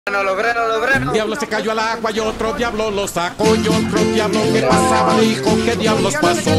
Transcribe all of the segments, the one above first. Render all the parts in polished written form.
No logré, no logré. Un diablo se cayó al agua y otro diablo lo sacó. Y otro diablo que pasaba dijo, ¿qué diablos pasó?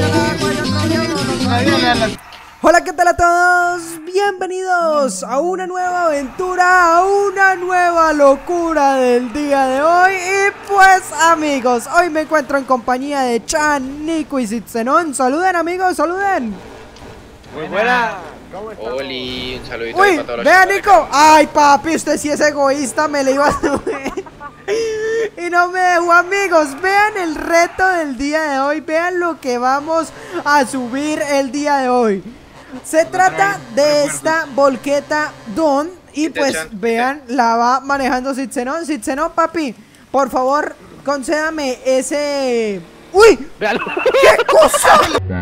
Hola, ¿qué tal a todos? Bienvenidos a una nueva aventura, a una nueva locura del día de hoy. Y pues amigos, hoy me encuentro en compañía de Chan, Nico y Zitzenon. Saluden amigos, saluden. Muy buena. Oli, un saludito. Uy, ahí para todos los vea chicos. Nico. Ay papi, usted sí es egoísta, me le iba a subir y no me dejó. Amigos, vean el reto del día de hoy. Vean lo que vamos a subir el día de hoy. Se trata de esta volqueta Don. Y pues vean, la va manejando Zitzenon. Zitzenon, papi, por favor, concédame ese... ¡Uy! Véalo. ¡Qué cosa!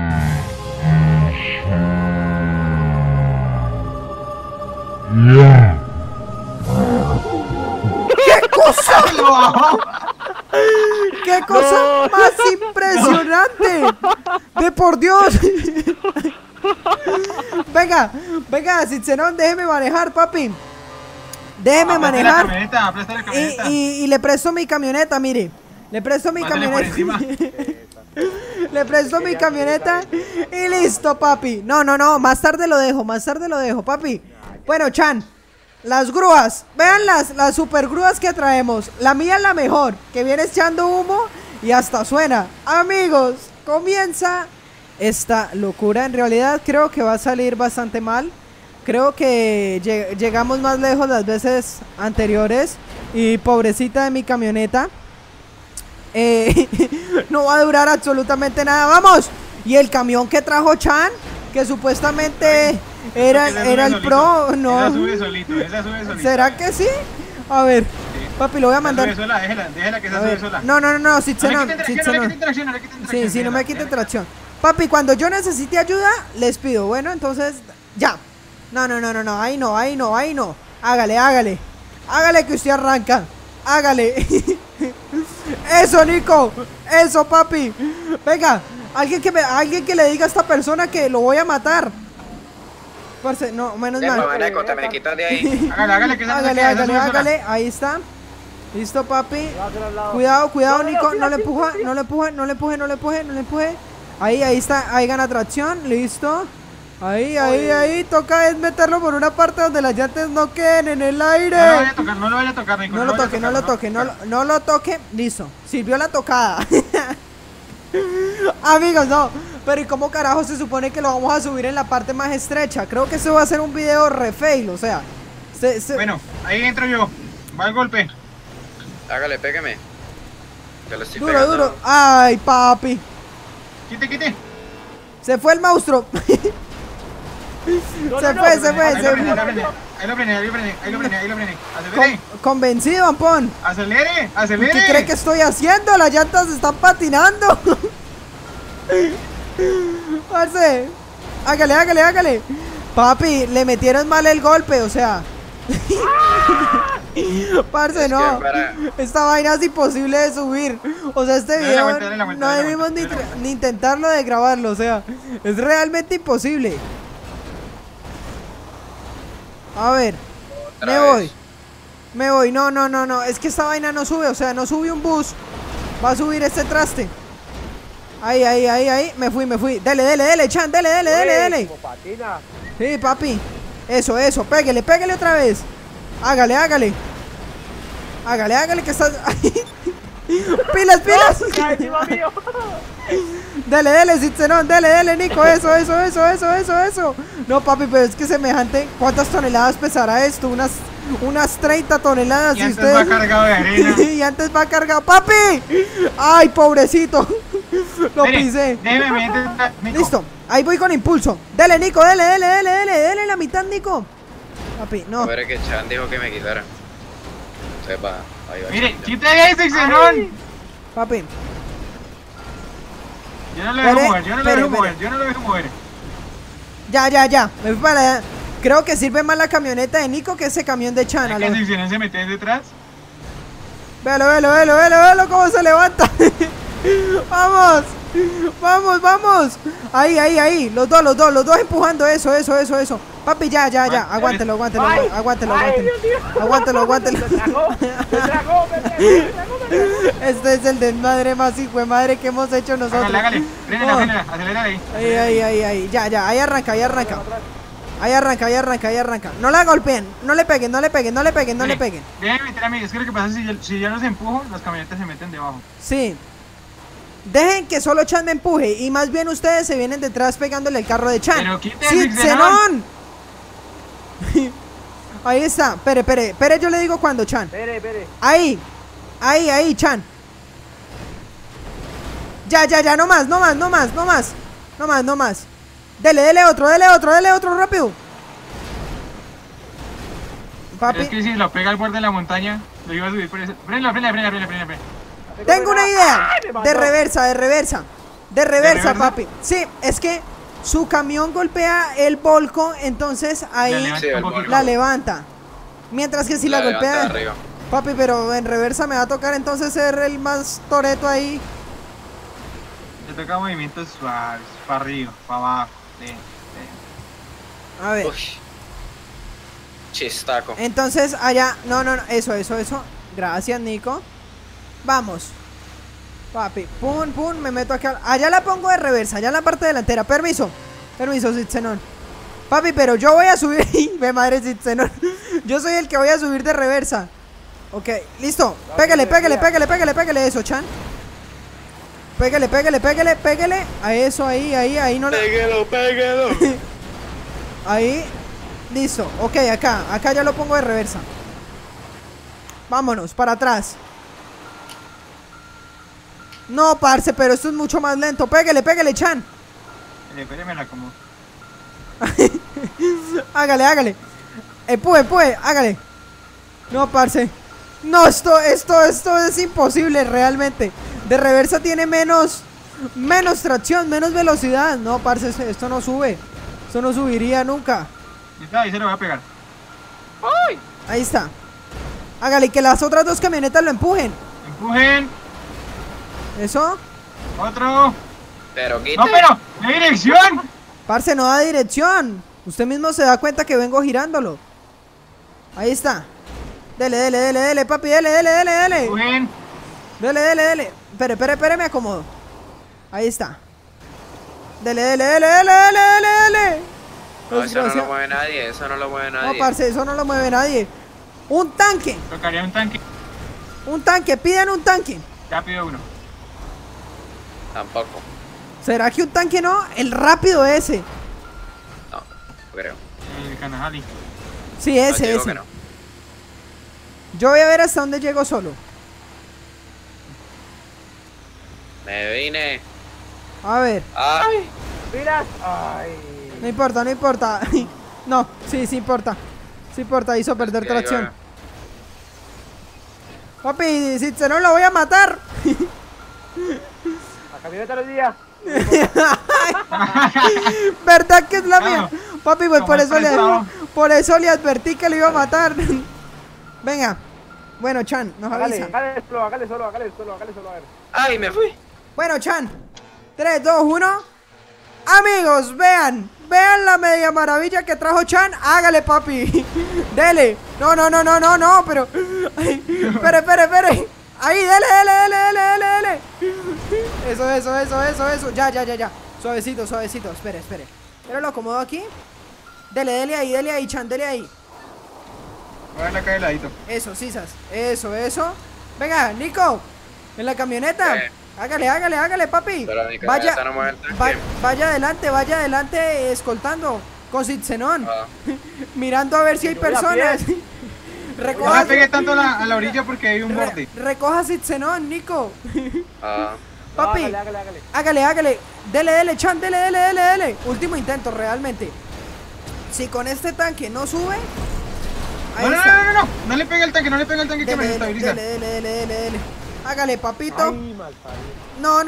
¡Qué cosa! ¡Qué cosa más impresionante! ¡De por Dios! Venga, venga, Zitzenon, déjeme manejar, papi. Déjeme manejar. Y le presto mi camioneta, mire. Le presto mi camioneta. Le presto mi camioneta y listo, papi. No, más tarde lo dejo, papi. Bueno, Chan, las grúas. Vean las super grúas que traemos. La mía es la mejor, que viene echando humo y hasta suena. Amigos, comienza esta locura. En realidad creo que va a salir bastante mal. Creo que llegamos más lejos las veces anteriores. Y pobrecita de mi camioneta, no va a durar absolutamente nada. ¡Vamos! Y el camión que trajo Chan, que supuestamente era el pro, no. Esa sube solito. ¿Será que sí? A ver, sí. Papi, lo voy a mandar. Déjala que se sube sola. No, Zitzenon. Sí, no me quite tracción. Papi, cuando yo necesite ayuda, les pido. Bueno, entonces, ya. No, ahí no. Hágale que usted arranca. Hágale. Eso, Nico. Eso, papi. Venga, alguien que le diga a esta persona que lo voy a matar. Parce, no, menos mal. Te me quitas de ahí. Hágale. Ahí está. Listo, papi. Cuidado, Nico. No le empuje. Ahí está. Ahí gana tracción. Listo. Ahí. Toca es meterlo por una parte donde las llantas no queden en el aire. No lo vaya a tocar, Nico. No lo toque. Listo. Sirvió la tocada. Amigos, no. Pero ¿y cómo carajo se supone que lo vamos a subir en la parte más estrecha? Creo que eso va a ser un video re fail, o sea. Bueno, ahí entro yo. Va el golpe. Hágale, pégame. Te lo estoy Duro. pegando. Ay, papi. Quite. Se fue el monstruo. Se fue. Ahí lo frené. Acelere. Convencido, Ampón. Acelere. ¿Qué cree que estoy haciendo? Las llantas se están patinando. Parce, hágale. Papi, le metieron mal el golpe, o sea. Parce, no. Esta vaina es imposible de subir. O sea, este video no debimos ni intentarlo de grabarlo. O sea, es realmente imposible. A ver, me voy. No. Es que esta vaina no sube. O sea, no sube un bus. Va a subir este traste. Ahí. Me fui. Dele, Chan. Dele. Sí, papi. Eso. Pégale otra vez. Hágale. Que estás... ¡Pilas! Dele, Zitzenon. Dele, Nico. Eso. No, papi, pero es que semejante. ¿Cuántas toneladas pesará esto? Unas 30 toneladas. Y antes va cargado de arena. Y antes va cargado. ¡Papi! ¡Ay, pobrecito! Lo pisé. Listo. Ahí voy con impulso. Dele, Nico. Dele la mitad, Nico. Papi, no. A ver, que Chan dijo que me quitara. Sepa. Ahí va. Mire, quite ahí, Zitzenon. Papi. Yo no lo dejo mover. Ya. Me fui para allá. Creo que sirve más la camioneta de Nico que ese camión de Chan. ¿Es que Zitzenon se mete detrás? Véalo cómo se levanta. Vamos. Ahí. Los dos empujando. Eso. Papi, ya. Aguántelo. Este es el desmadre más hijo de madre que hemos hecho nosotros. Hágale. Acelera ahí. Ahí. Ya. Ahí arranca. Ahí arranca. No la golpeen. No le peguen. Déjenme meter a mí. Es que lo que pasa es si yo los empujo, las camionetas se meten debajo. Sí. Dejen que solo Chan me empuje. Y más bien ustedes se vienen detrás pegándole el carro de Chan. Pero quiten ¡Sí, Xenón! Ahí está. Espere, yo le digo cuando, Chan. Espere. Ahí, Chan. Ya, no más. Dele otro, rápido. Papi. Pero es que si lo pega al borde de la montaña, lo iba a subir por eso. Frena. Tengo una idea. De reversa, papi. Sí, es que su camión golpea el volco, entonces ahí la levanta. Mientras que si la golpea... arriba. Papi, pero en reversa me va a tocar entonces ser el más toreto ahí. Le toca movimientos suaves, para arriba, para abajo. A ver. Uy. Chistaco. Entonces allá... No, eso. Gracias, Nico. Vamos. Papi, pum, me meto acá. Allá la pongo de reversa, allá en la parte delantera. Permiso, Zitzenón. Papi, pero yo voy a subir. Me madre Zitzenón. Yo soy el que voy a subir de reversa. Ok, listo. Pégale eso, Chan. Pégale. A eso, ahí no le... Péguelo. Ahí. Listo. Ok, acá ya lo pongo de reversa. Vámonos, para atrás. No, parce, pero esto es mucho más lento. Pégale, Chan. Espérame la como. Hágale. Empuje, hágale. No, parce. No, esto es imposible realmente. De reversa tiene menos tracción, menos velocidad. No, parce, esto no sube. Esto no subiría nunca. Ahí se lo voy a pegar. ¡Ay! Ahí está. Hágale, que las otras dos camionetas lo empujen. Empujen. ¿Eso? Otro. Pero quita. No, pero, ¿qué dirección? Parce, no da dirección. Usted mismo se da cuenta que vengo girándolo. Ahí está. Dele, papi, dele. Empujen. Dele. Espere, me acomodo. Ahí está. Dele. No, eso no lo mueve nadie, No, parce, eso no lo mueve nadie. Un tanque. Tocaría un tanque. Piden un tanque. Ya pido uno. Tampoco. ¿Será que un tanque no? El rápido ese. No creo. El Kanahali. Sí, ese. No. Yo voy a ver hasta dónde llego solo. Me vine. A ver. Ay. Mira. Ay. No importa. No, sí importa. Hizo perder tracción. Papi, si se no lo voy a matar. La camioneta los días. ¿Verdad que es la mía? Papi, pues por eso le advertí que lo iba a matar. Venga. Bueno, Chan, nos avisa. Hágale solo, a ver. Ay, me fui. Bueno, Chan. 3, 2, 1. Amigos, vean la media maravilla que trajo Chan. Hágale, papi. Dele. No, pero. Ay, espere. Ahí, dele. Eso. Ya. Suavecito. Espere. Pero lo acomodo aquí. Dele ahí, Chan, dele ahí. Voy a ver acá de ladito. Eso, sisas. Eso. Venga, Nico. En la camioneta. Hágale, papi. Pero mi camioneta no mueve el tanque. Vaya adelante, escoltando. Con Zitzenón. Mirando a ver si hay personas. No me pegué tanto a la orilla porque hay un borde. Recoja Zitzenón, Nico. Papi. Hágale. Dele, Chan, dele. Último intento, realmente. Si con este tanque no sube. No le pegue el tanque, que me estabiliza. Dele. Hágale, papito. Ay, No.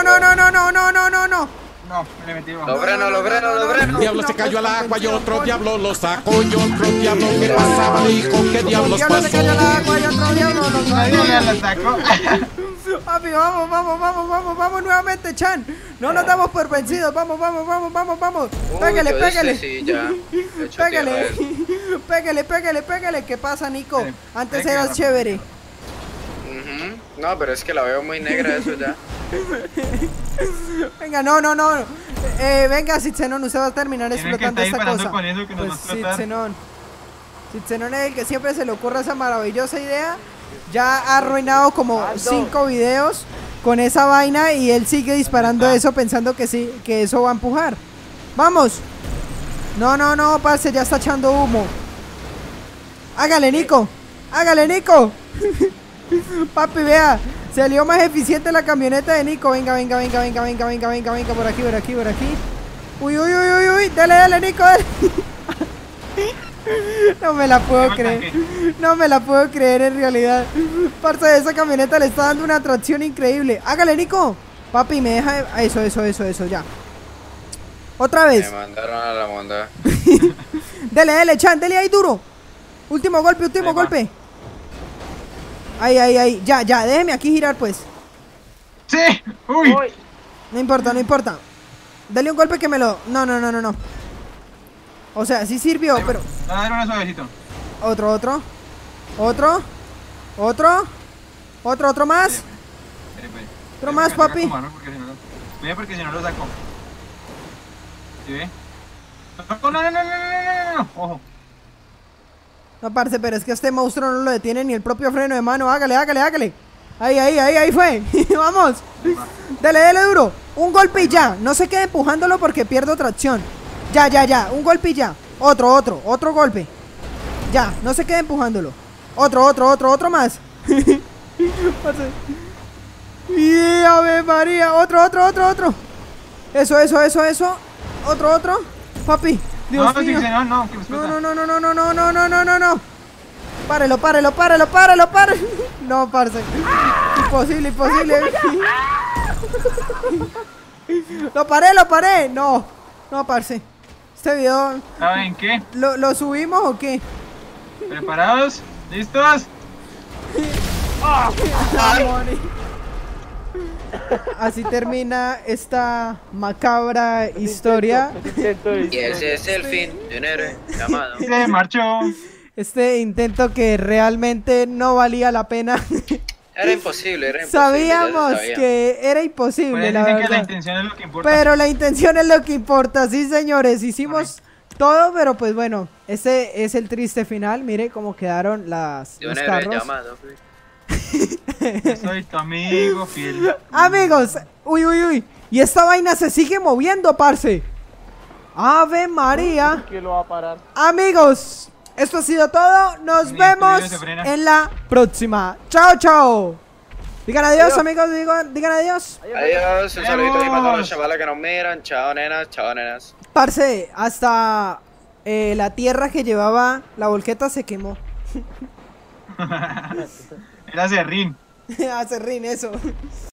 No, me le metí bajo. Lo freno. Un diablo se cayó al agua y otro diablo lo sacó. Y otro diablo que pasaba dijo: ¿qué diablos Diablo se pasó? cayó al agua y otro diablo lo sacó. Mira, la sacó. Papi, vamos nuevamente, Chan. No nos damos por vencidos. Vamos. Uy, Pégale, yo pégale. Sí, ya. He hecho tierra Pégale. él. Pégale. ¿Qué pasa, Nico? Antes pégale, eras chévere. Ujú. No, pero es que la veo muy negra eso ya. Venga, no. Venga, Citzenón, usted va a terminar Tienen que explotando estar esta disparando cosa. con eso que nos va a Pues explotar. Citzenón es el que siempre se le ocurre esa maravillosa idea. Ya ha arruinado como 5 videos con esa vaina y él sigue disparando eso pensando que sí, que eso va a empujar. ¡Vamos! No, parce, ya está echando humo. Hágale, Nico. Papi, vea, salió más eficiente la camioneta de Nico. Venga, por aquí. Uy, dale, Nico. No me la puedo creer en realidad. Parte de esa camioneta le está dando una tracción increíble. Hágale, Nico. Papi, me deja. Eso, ya. Otra vez. Me mandaron a la monda. Dele, Chan, dele ahí duro. Último golpe. Ahí. Ya, déjeme aquí girar, pues. ¡Sí! ¡Uy! No importa. Dale un golpe que me lo. No. O sea, sí sirvió, pero. A dar una suavecito. Otro más. Espere. Otro más, papi. Ve porque si no lo saco. ¿Sí ve? No. Ojo. No, parce, pero es que este monstruo no lo detiene ni el propio freno de mano. Hágale. Ahí fue. Vamos. Dale duro. Un golpe y ya. No se quede empujándolo porque pierdo tracción. Ya. Un golpe y ya. Otro golpe. Ya, no se quede empujándolo. Otro más. Y Ave María. Otro. Eso. Otro. Papi. Dios mío. No, que me explota. No. Párelo. No, parce. Imposible. Lo paré. No, parce. Este video. ¿Saben qué? ¿Lo subimos o qué? ¿Preparados? ¿Listos? Así termina esta macabra historia. Y ese es el fin de un héroe llamado. Se marchó. Este intento que realmente no valía la pena. Era imposible. Sabíamos ya se sabía. que era imposible, Pues la dicen que la verdad. intención es lo que importa. Pero la intención es lo que importa, sí, señores. Hicimos todo, pero pues bueno, ese es el triste final. Mire cómo quedaron De un los héroe carros. llamado. Soy tu amigo fiel. Amigos, uy. Y esta vaina se sigue moviendo, parce. Ave María. ¿Quién lo va a parar? Amigos, esto ha sido todo. Nos Ni vemos estudio se frena. en la próxima. Chao. Digan adiós, amigos. Digan adiós. Adiós, un saludito ahí para todos los chavales que nos miran. Chao, nenas. Parce, hasta la tierra que llevaba la volqueta se quemó. Era serrín. Hace rin eso.